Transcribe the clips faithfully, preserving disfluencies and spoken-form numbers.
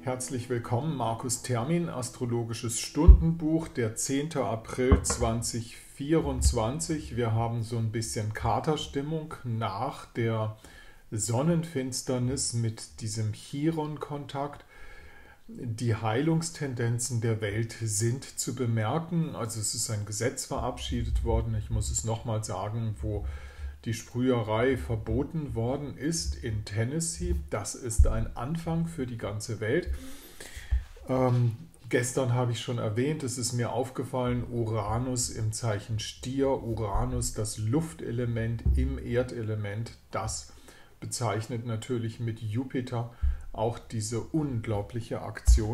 Herzlich willkommen, Markus Termin, Astrologisches Stundenbuch, der zehnte April zweitausendvierundzwanzig. Wir haben so ein bisschen Katerstimmung nach der Sonnenfinsternis mit diesem Chiron-Kontakt. Die Heilungstendenzen der Welt sind zu bemerken. Also es ist ein Gesetz verabschiedet worden, ich muss es nochmal sagen, wo die Sprüherei verboten worden ist in Tennessee. Das ist ein Anfang für die ganze Welt. Ähm, gestern habe ich schon erwähnt, es ist mir aufgefallen, Uranus im Zeichen Stier, Uranus das Luftelement im Erdelement, das bezeichnet natürlich mit Jupiter auch diese unglaubliche Aktion,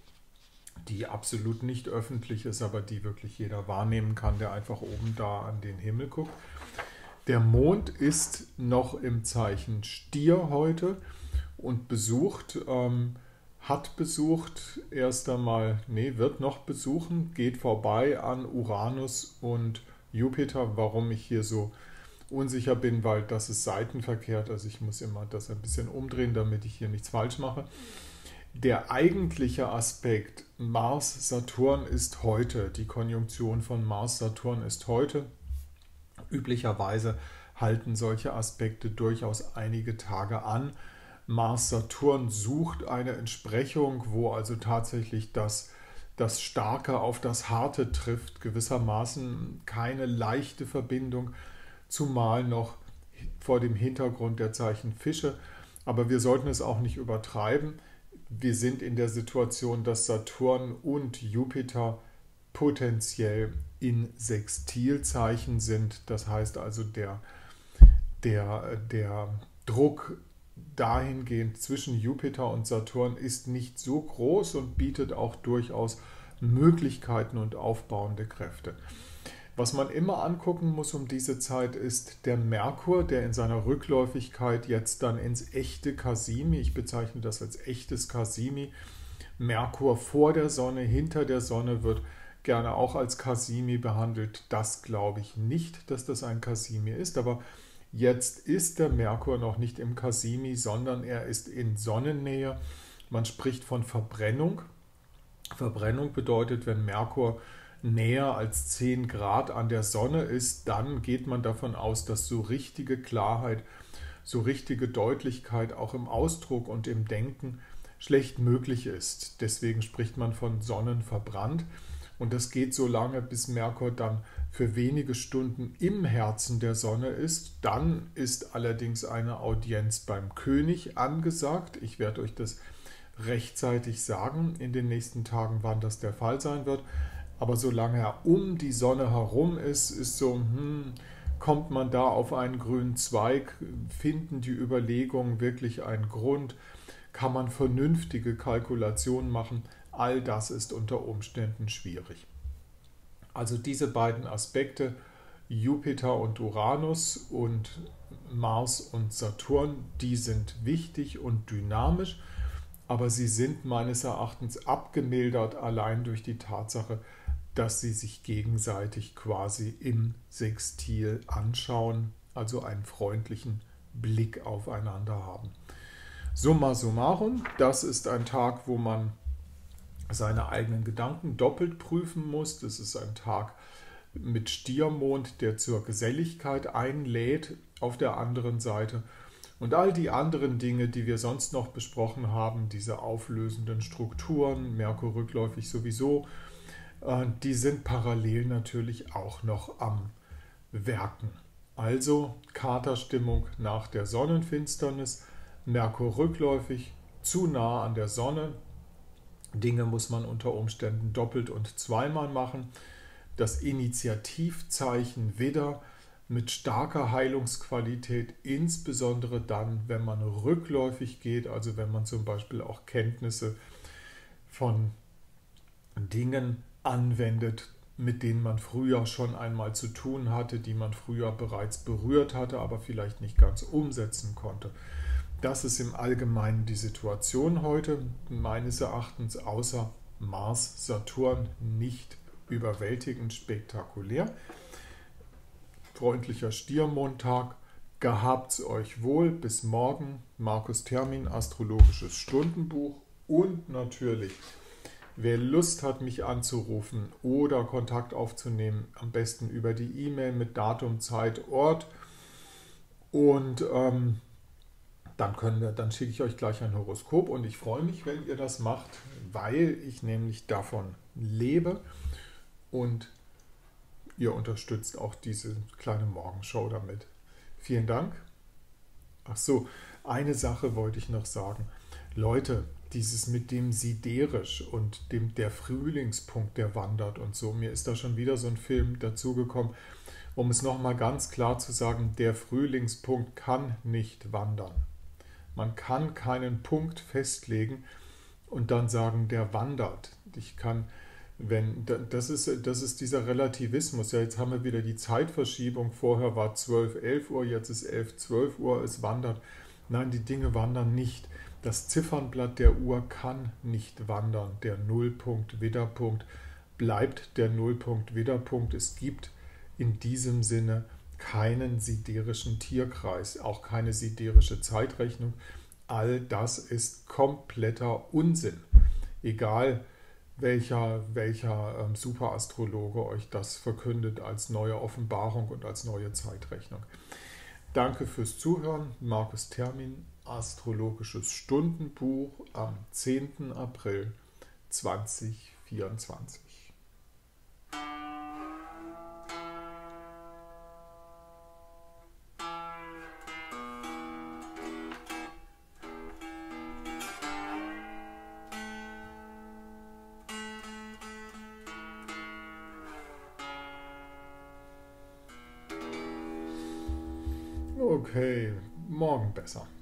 die absolut nicht öffentlich ist, aber die wirklich jeder wahrnehmen kann, der einfach oben da an den Himmel guckt. Der Mond ist noch im Zeichen Stier heute und besucht, ähm, hat besucht, erst einmal, nee, wird noch besuchen, geht vorbei an Uranus und Jupiter. Warum ich hier so unsicher bin, weil das ist seitenverkehrt, also ich muss immer das ein bisschen umdrehen, damit ich hier nichts falsch mache. Der eigentliche Aspekt Mars-Saturn ist heute, die Konjunktion von Mars-Saturn ist heute. Üblicherweise halten solche Aspekte durchaus einige Tage an. Mars-Saturn sucht eine Entsprechung, wo also tatsächlich das, das Starke auf das Harte trifft, gewissermaßen keine leichte Verbindung, zumal noch vor dem Hintergrund der Zeichen Fische. Aber wir sollten es auch nicht übertreiben. Wir sind in der Situation, dass Saturn und Jupiter potenziell in Sextilzeichen sind. Das heißt also, der, der, der Druck dahingehend zwischen Jupiter und Saturn ist nicht so groß und bietet auch durchaus Möglichkeiten und aufbauende Kräfte. Was man immer angucken muss um diese Zeit ist der Merkur, der in seiner Rückläufigkeit jetzt dann ins echte Kasimi, ich bezeichne das als echtes Kasimi, Merkur vor der Sonne, hinter der Sonne wird gerne auch als Kasimi behandelt. Das glaube ich nicht, dass das ein Kasimi ist, aber jetzt ist der Merkur noch nicht im Kasimi, sondern er ist in Sonnennähe. Man spricht von Verbrennung. Verbrennung bedeutet, wenn Merkur näher als zehn Grad an der Sonne ist, dann geht man davon aus, dass so richtige Klarheit, so richtige Deutlichkeit auch im Ausdruck und im Denken schlecht möglich ist. Deswegen spricht man von Sonnenverbrannt. Und das geht so lange, bis Merkur dann für wenige Stunden im Herzen der Sonne ist. Dann ist allerdings eine Audienz beim König angesagt. Ich werde euch das rechtzeitig sagen in den nächsten Tagen, wann das der Fall sein wird. Aber solange er um die Sonne herum ist, ist so, hm, kommt man da auf einen grünen Zweig, finden die Überlegungen wirklich einen Grund, kann man vernünftige Kalkulationen machen. All das ist unter Umständen schwierig. Also diese beiden Aspekte, Jupiter und Uranus und Mars und Saturn, die sind wichtig und dynamisch, aber sie sind meines Erachtens abgemildert allein durch die Tatsache, dass sie sich gegenseitig quasi im Sextil anschauen, also einen freundlichen Blick aufeinander haben. Summa summarum, das ist ein Tag, wo man seine eigenen Gedanken doppelt prüfen muss. Das ist ein Tag mit Stiermond, der zur Geselligkeit einlädt auf der anderen Seite. Und all die anderen Dinge, die wir sonst noch besprochen haben, diese auflösenden Strukturen, Merkur rückläufig sowieso, die sind parallel natürlich auch noch am Werken. Also Katerstimmung nach der Sonnenfinsternis, Merkur rückläufig, zu nah an der Sonne. Dinge muss man unter Umständen doppelt und zweimal machen. Das Initiativzeichen Widder mit starker Heilungsqualität, insbesondere dann, wenn man rückläufig geht, also wenn man zum Beispiel auch Kenntnisse von Dingen anwendet, mit denen man früher schon einmal zu tun hatte, die man früher bereits berührt hatte, aber vielleicht nicht ganz umsetzen konnte. Das ist im Allgemeinen die Situation heute, meines Erachtens außer Mars, Saturn nicht überwältigend spektakulär. Freundlicher Stiermondtag, gehabt's euch wohl, bis morgen. Markus Termin, Astrologisches Stundenbuch Und natürlich, wer Lust hat, mich anzurufen oder Kontakt aufzunehmen, am besten über die E-Mail mit Datum, Zeit, Ort. Und ähm, dann, können wir, dann schicke ich euch gleich ein Horoskop und ich freue mich, wenn ihr das macht, weil ich nämlich davon lebe und ihr unterstützt auch diese kleine Morgenshow damit. Vielen Dank. Ach so, eine Sache wollte ich noch sagen. Leute, dieses mit dem Siderisch und dem, der Frühlingspunkt, der wandert und so, mir ist da schon wieder so ein Film dazugekommen, um es nochmal ganz klar zu sagen, der Frühlingspunkt kann nicht wandern. Man kann keinen Punkt festlegen und dann sagen, der wandert. Ich kann, wenn, das ist, das ist dieser Relativismus. Ja, jetzt haben wir wieder die Zeitverschiebung. Vorher war zwölf, elf Uhr, jetzt ist elf, zwölf Uhr, es wandert. Nein, die Dinge wandern nicht. Das Ziffernblatt der Uhr kann nicht wandern. Der Nullpunkt, Widderpunkt bleibt der Nullpunkt, Widderpunkt. Es gibt in diesem Sinne keinen siderischen Tierkreis, auch keine siderische Zeitrechnung. All das ist kompletter Unsinn. Egal welcher, welcher ähm, Superastrologe euch das verkündet als neue Offenbarung und als neue Zeitrechnung. Danke fürs Zuhören. Markus Termin, Astrologisches Stundenbuch am zehnten April zweitausendvierundzwanzig. Okay, morgen besser.